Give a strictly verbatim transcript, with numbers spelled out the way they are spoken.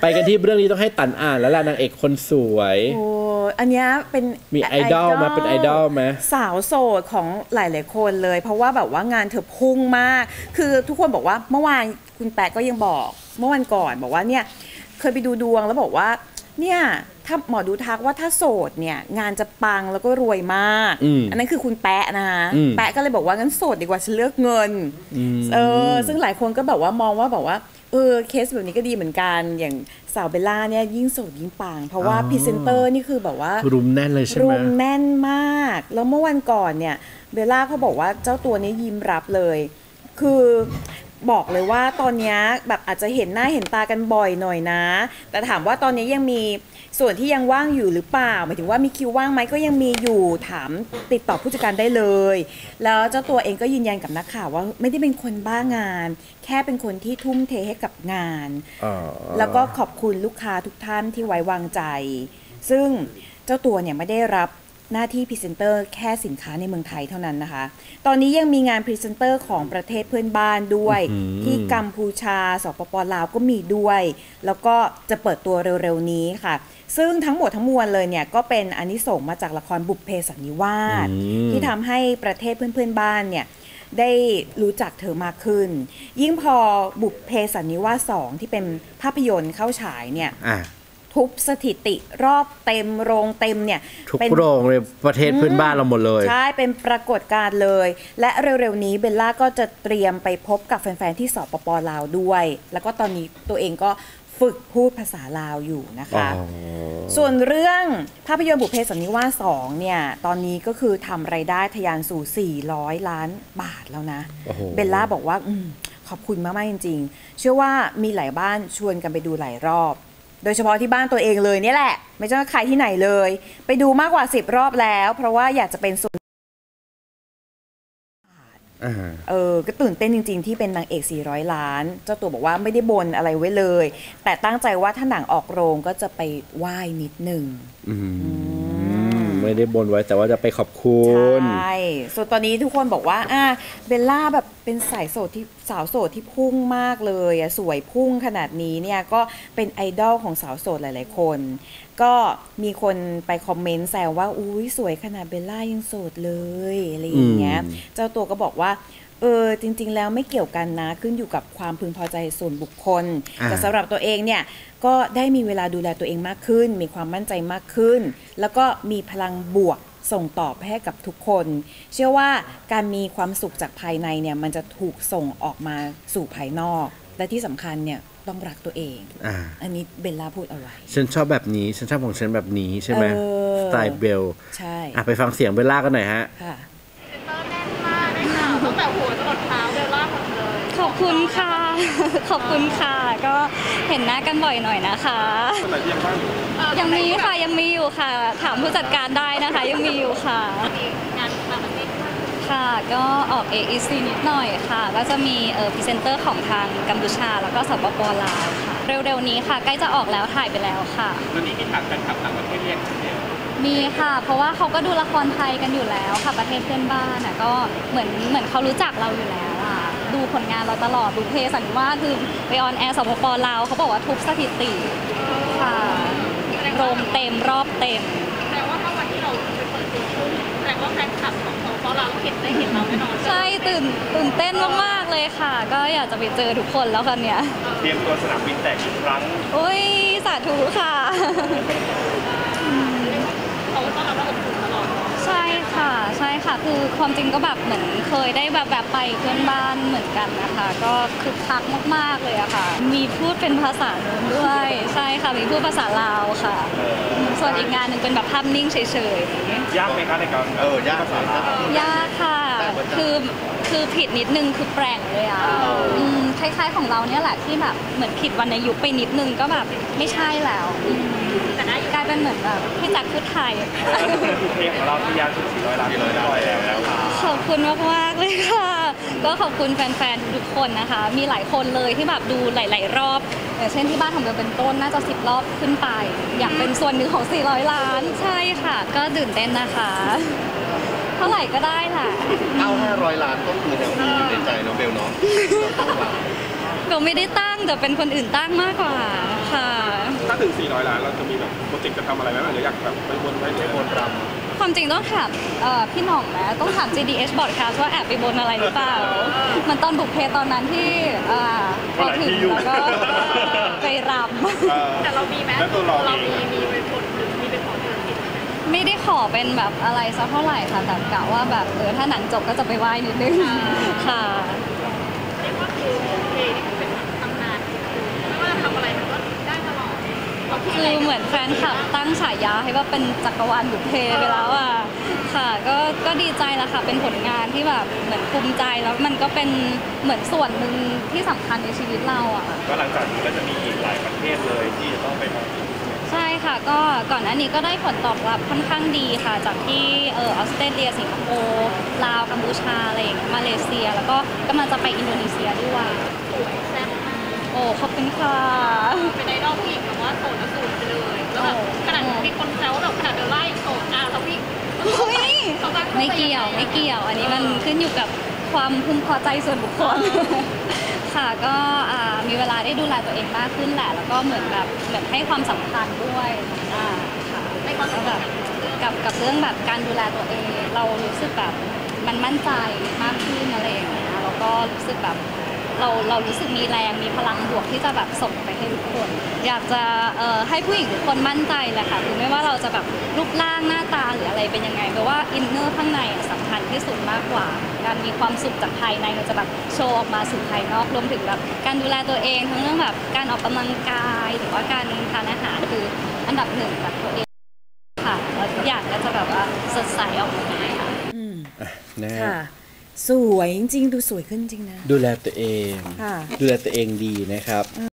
ไปกันที่เรื่องนี้ต้องให้ตันอ่านแล้วล่ะนางเอกคนสวยโอ้อันนี้เป็นมีไอดอลมาเป็นไอดอลไหมสาวโสดของหลายๆคนเลยเพราะว่าแบบว่างานเธอพุ่งมากคือทุกคนบอกว่าเมื่อวานคุณแป๊ะก็ยังบอกเมื่อวันก่อนบอกว่าเนี่ยเคยไปดูดวงแล้วบอกว่าเนี่ยถ้าหมอดูทักว่าถ้าโสดเนี่ยงานจะปังแล้วก็รวยมากอันนั้นคือคุณแป๊ะนะคะแป๊ะก็เลยบอกว่างั้นโสดดีกว่าฉันเลือกเงินเออซึ่งหลายคนก็แบบว่ามองว่าแบบว่าเออเคสแบบนี้ก็ดีเหมือนกันอย่างสาวเบลล่าเนี่ยยิ่งโสดยิ่งปังเพราะว่าพรีเซนเตอร์นี่คือแบบว่ารุมแน่นเลยใช่ไหมรุมแน่นมากแล้วเมื่อวันก่อนเนี่ยเบลล่าเขาบอกว่าเจ้าตัวนี้ยิ้มรับเลยคือบอกเลยว่าตอนนี้แบบอาจจะเห็นหน้าเห็นตากันบ่อยหน่อยนะแต่ถามว่าตอนนี้ยังมีส่วนที่ยังว่างอยู่หรือเปล่าหมายถึงว่ามีคิวว่างไหมก็ยังมีอยู่ถามติดต่อผู้จัดการได้เลยแล้วเจ้าตัวเองก็ยืนยันกับนักข่าวว่าไม่ได้เป็นคนบ้างานแค่เป็นคนที่ทุ่มเทให้กับงานแล้วก็ขอบคุณลูกค้าทุกท่านที่ไว้วางใจซึ่งเจ้าตัวเนี่ยไม่ได้รับหน้าที่พรีเซนเตอร์แค่สินค้าในเมืองไทยเท่านั้นนะคะตอนนี้ยังมีงานพรีเซนเตอร์ของประเทศเพื่อนบ้านด้วยที่กัมพูชาสปป.ลาวก็มีด้วยแล้วก็จะเปิดตัวเร็วๆนี้ค่ะซึ่งทั้งหมดทั้งมวลเลยเนี่ยก็เป็นอานิสงส์มาจากละครบุพเพสันนิวาสที่ทำให้ประเทศเพื่อนๆบ้านเนี่ยได้รู้จักเธอมากขึ้นยิ่งพอบุพเพสันนิวาสสองที่เป็นภาพยนตร์เข้าฉายเนี่ยทุบสถิติรอบเต็มโรงเต็มเนี่ยทุกโรงเลยประเทศเพื่อนบ้านเราหมดเลยใช่เป็นปรากฏการณ์เลยและเร็วๆนี้เบลล่าก็จะเตรียมไปพบกับแฟนๆที่สปป.ลาวด้วยแล้วก็ตอนนี้ตัวเองก็ฝึกพูดภาษาลาวอยู่นะคะส่วนเรื่องภาพยนตร์บุพเพสันนิวาสสองเนี่ยตอนนี้ก็คือทำรายได้ทะยานสู่สี่ร้อยล้านบาทแล้วนะเบลล่าบอกว่าอขอบคุณมากๆจริงๆเชื่อว่ามีหลายบ้านชวนกันไปดูหลายรอบโดยเฉพาะที่บ้านตัวเองเลยเนี่ยแหละไม่ใช่ใครที่ไหนเลยไปดูมากกว่าสิบรอบแล้วเพราะว่าอยากจะเป็นส่วนเออก็ตื่นเต้นจริงๆที่เป็นนางเอกสี่ร้อยล้านเจ้าตัวบอกว่าไม่ได้บนอะไรไว้เลยแต่ตั้งใจว่าถ้าหนังออกโรงก็จะไปไหว้นิดหนึ่งไม่ได้บนไว้แต่ว่าจะไปขอบคุณใช่ส่วนตอนนี้ทุกคนบอกว่าอ่ะเบลล่าแบบเป็นสายโสดที่สาวโสดที่พุ่งมากเลยอ่ะสวยพุ่งขนาดนี้เนี่ยก็เป็นไอดอลของสาวโสดหลายๆคนก็มีคนไปคอมเมนต์แซวว่าอุ้ยสวยขนาดเบลล่ายังโสดเลยอะไรอย่างเงี้ยเจ้าตัวก็บอกว่าเออจริงๆแล้วไม่เกี่ยวกันนะขึ้นอยู่กับความพึงพอใจส่วนบุคคลแต่สำหรับตัวเองเนี่ยก็ได้มีเวลาดูแลตัวเองมากขึ้นมีความมั่นใจมากขึ้นแล้วก็มีพลังบวกส่งตอบให้กับทุกคนเชื่อว่าการมีความสุขจากภายในเนี่ยมันจะถูกส่งออกมาสู่ภายนอกและที่สำคัญเนี่ยต้องรักตัวเองอ่าอันนี้เบลล่าพูดเอาไว้ฉันชอบแบบนี้ฉันชอบของฉันแบบนี้ใช่ไหมสไตล์เบลใช่อ่ะไปฟังเสียงเบลล่ากันหน่อยฮะค่ะแน่นมากเลยค่ะตั้งแต่หัวจรดเท้าเบลล่าหมดเลยขอบคุณค่ะขอบคุณค่ะก็เห็นหน้ากันบ่อยหน่อยนะคะยังมีค่ะยังมีอยู่ค่ะถามผู้จัดการได้นะคะยังมีอยู่ค่ะงานต่างประเทศค่ะก็ออก เอ อี ซี นิดหน่อยค่ะก็จะมีเอ่อพรีเซนเตอร์ของทางกัมพูชาแล้วก็สปป.ลาวค่ะเร็วๆนี้ค่ะใกล้จะออกแล้วถ่ายไปแล้วค่ะแล้วนี่มีถามกันครับต่างประเทศเรียกมีค่ะเพราะว่าเขาก็ดูละครไทยกันอยู่แล้วค่ะประเทศเพื่อนบ้านน่ะก็เหมือนเหมือนเขารู้จักเราอยู่แล้วอ่ะดูผลงานเราตลอดบุพเพสันนิวาสคือไปออนแอร์สปป.ลาวเขาบอกว่าทุบสถิติค่ะโรงเต็มรอบเต็มแต่ว่าถ้าวันที่เราไปเปิดตัวแต่ว่าแฟนคลับของสปป.ลาวเห็นได้เห็นเราแน่นอนใช่ตื่นตื่นเต้นมากๆเลยค่ะก็อยากจะไปเจอทุกคนแล้วค่ะเนี่ยเตรียมตัวสนามบินแตกอีกครั้งอุ้ยสาธุค่ะเขาต้อนรับเราอบอุ่นตลอดใช่ค่ะใช่ค่ะคือความจริงก็แบบเหมือนเคยได้แบบแบบไปเพื่อนบ้านเหมือนกันนะคะก็คึกคักมากๆเลยอะค่ะมีพูดเป็นภาษาโน้นด้วยใช่ค่ะมีพูดภาษาลาวค่ะส่วนอีกงานหนึ่งเป็นแบบภาพนิ่งเฉยๆยากไหมคะในการเออยากภาษาลาวยากค่ะคือคือผิดนิดนึงคือแปลงเลยอ่ะคล้ายๆของเราเนี่ยแหละที่แบบเหมือนผิดวรรณยุกต์ไปนิดนึงก็แบบไม่ใช่แล้วกลายเป็นเหมือนแบบพี่จักรพูดไทยเพลงของเราที่ยาวถึงสี่ร้อยล้านแล้วขอบคุณมากๆเลยค่ะก็ขอบคุณแฟนๆทุกคนนะคะมีหลายคนเลยที่แบบดูหลายๆรอบอย่างเช่นที่บ้านของเบลเป็นต้นน่าจะสิบรอบขึ้นไปอยากเป็นส่วนหนึ่งของสี่ร้อยล้านใช่ค่ะก็ตื่นเต้นนะคะเท่าไหร่ก็ได้ค่ะเอาห้าร้อยล้านก็คือยังมีอยู่ในใจน้องเบลเนาะเบลไม่ได้ตั้งแต่เป็นคนอื่นตั้งมากกว่าค่ะาถึงสี่ร้อยล้านเราจะมีแบบโปรเจกต์จะทำอะไรไหมหรืออยากแบบไปบนไว้ไปบนรำความจริงต้องถามเอ่อพี่หน่องนะต้องถาม จี ดี เอช Broadcast ว่าแอบไปบนอะไรหรือเปล่า มันตอนบุกเพตอนนั้นที่อ่าพอถึงแล้วก็ไปรำแต่เรามีไหมแล้วตัวเราเราเองมีมีเป็นผลหรือมีเป็นผลธุรกิจไม่ได้ขอเป็นแบบอะไรสักเท่าไหร่ค่ะแต่กะว่าแบบเออถ้าหนังจบก็จะไปไหว้นิดนึงค่ะเรียกว่าคือเพลงนี่เป็นตำนานไม่ว่าจะทำอะไรมันก็ได้ตลอดเราคิดคือะไรอเหมือนแฟนคลับตั้งฉายาให้ว่าเป็นจักรวาลบุพเพไปแล้วอ่ะค่ะก็ก็ดีใจละค่ะเป็นผลงานที่แบบเหมือนภูมิใจแล้วมันก็เป็นเหมือนส่วนหนึ่งที่สำคัญในชีวิตเราอ่ะก็หลังจากนี้ก็จะมีอีกหลายประเทศเลยที่จะต้องไปมองใช่ค่ะก็ก่อนหน้านี้ก็ได้ผลตอบรับค่อนข้างดีค่ะ จากที่เออออสเตรเลียสิงคโปร์ลาวกัมพูชาอะไรอย่างเงี้ยมาเลเซีย แล้วก็กำลังจะไปอินโดนีเซียด้วยสวยแซ่บมากโอ้ขอบคุณค่ะเป็นไอดอลผู้หญิงแบบว่าโสดแล้วสูดไปเลยแล้วแบบขนาดมีคนแซวว่าแบบขนาดเบลล่ายังโสดอ่ะแล้วพี่เฮ้ยเขาตั้งไม่เกี่ยวไม่เกี่ยว อันนี้มันขึ้นอยู่กับความพึงพอใจส่วนบุคคล ค่ะก็อ่ามีเวลาได้ดูแลตัวเองมากขึ้นแหละ แล้วก็เหมือนแบบเหมือนให้ความสำคัญด้วยอ่าค่ะในความสัมแบพันบธ์กับกับเรื่องแบบการดูแลตัวเอง เรารู้สึกแบบมันมั่นใจมากขึ้นอะไรอย่างเงี้ยแล้วก็รู้สึกแบบเราเรารู้สึกมีแรงมีพลังบวกที่จะแบบส่งไปให้ทุกคน อยากจะเอ่อให้ผู้หญิงทุกคนมั่นใจแหละค่ะคือไม่ว่าเราจะแบบรูปร่างหน้าตาหรืออะไรเป็นยังไงเพราะว่าอินเนอร์ข้างในอะสำคัญที่สุดมากกว่า การมีความสุขจากภายในมันจะแบบโชว์ออกมาสู่ภายนอกรวมถึงแบบการดูแลตัวเองทั้งเรื่องแบบการออกกำลังกายหรือว่าการทานอาหารคืออันดับหนึ่งกับตัวเองค่ะแล้วทุกอย่างก็จะแบบว่าสดใสออกมาค่ะอืมนะฮะค่ะ สวยจริงๆดูสวยขึ้นจริงนะดูแลตัวเองค่ะดูแลตัวเองดีนะครับ